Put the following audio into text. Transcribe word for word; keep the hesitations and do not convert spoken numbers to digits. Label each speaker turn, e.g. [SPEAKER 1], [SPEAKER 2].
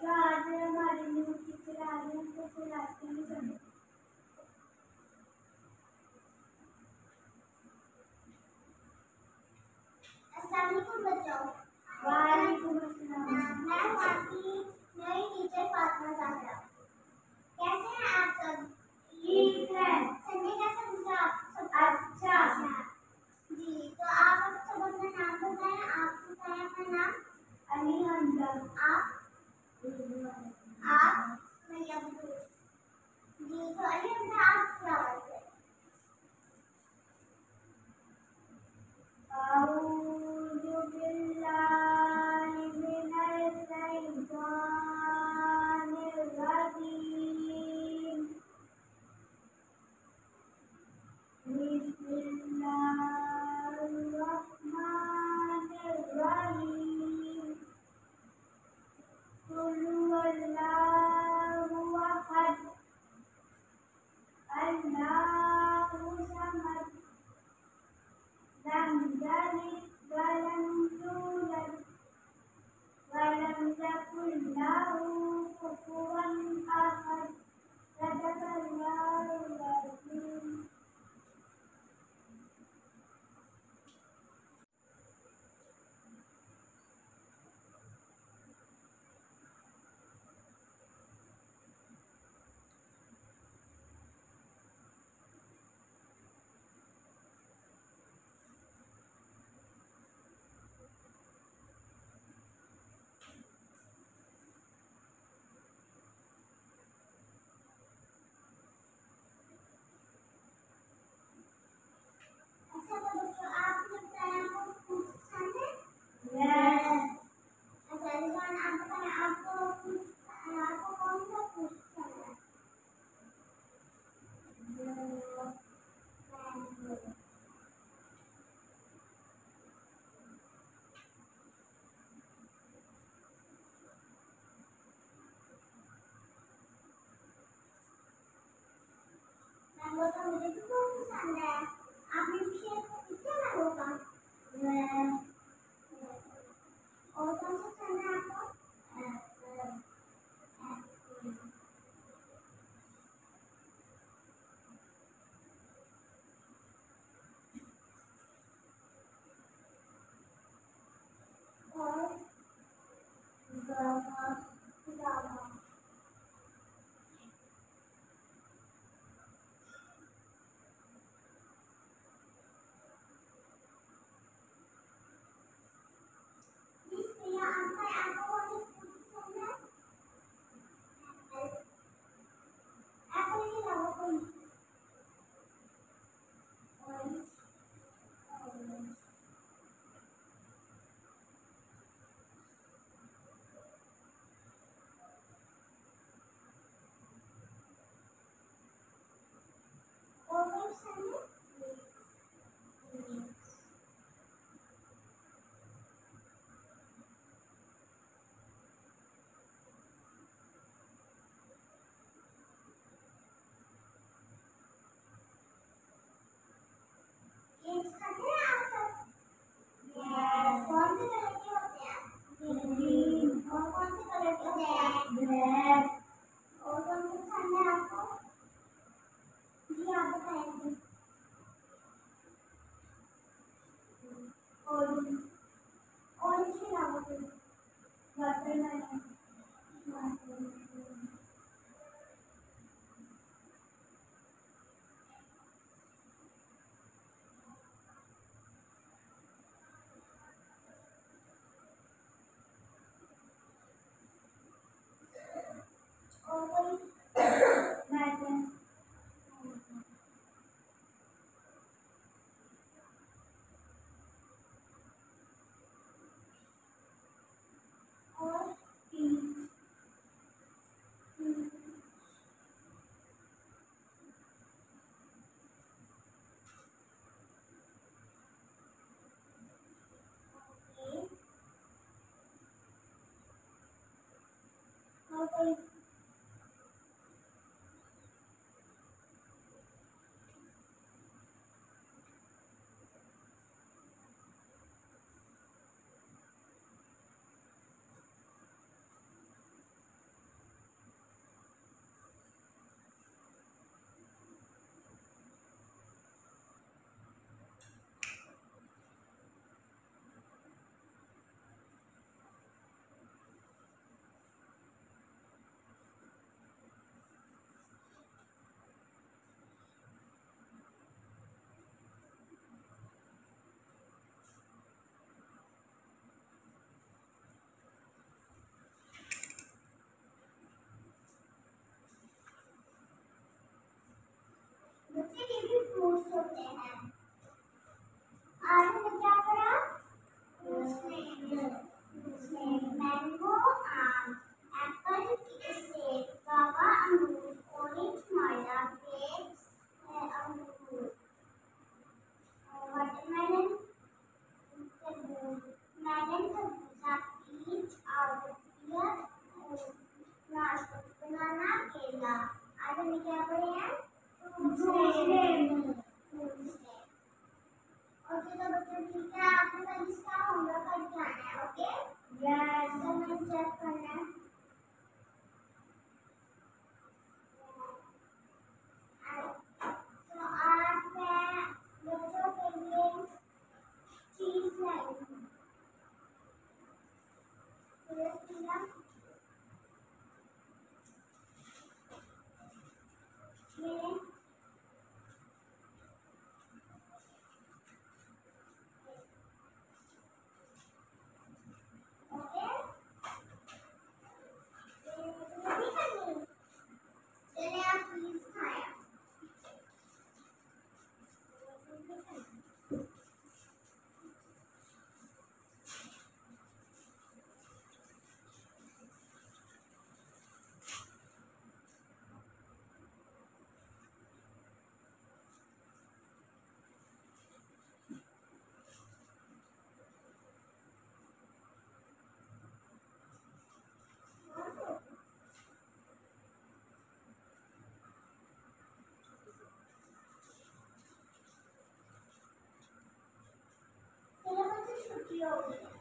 [SPEAKER 1] जो आज हमारे न्यूज़ टीचर आ रहे हैं तो फिर आपके लिए बने। अस्सलाम वालेकुम बच्चों। वालेकुम अस्सलाम। मैं हूँ आपकी नई टीचर फातिमा ज़ाहरा। कैसे हैं आप सब? ठीक है। संडे कैसा गुजरा आप सब? अच्छा जी। तो आप अब सब अपना नाम बताएं। आप बताएं अपना नाम। अली हमजा। आप? आप? मैं अब्दुल। जी। तो अली हमजा आप क्या बात है? अऊज़ु बिल्लाहि मिनश शैतानिर फ्रूट्स होते हैं। आगे में क्या पड़ा? मैंगो, आम, एप्पल, सेब, गुआवा, अंगूर, ऑरेंज, माल्टा, ग्रेप्स, अंगूर, वाटरमेलन, तरबूज, मेलन, तरबूजा, पीच, आड़ू, पियर, नाशपाती, बनाना, केला। आगे में क्या पड़े हैं? ओके तो बच्चों ठीक है, आपने कल इसका होमवर्क करके आना है। ओके यस, तो मैं चेक करना है। तो आज मैं बच्चों के लिए चीज लाई हूँ। ये छुट्टी होगी।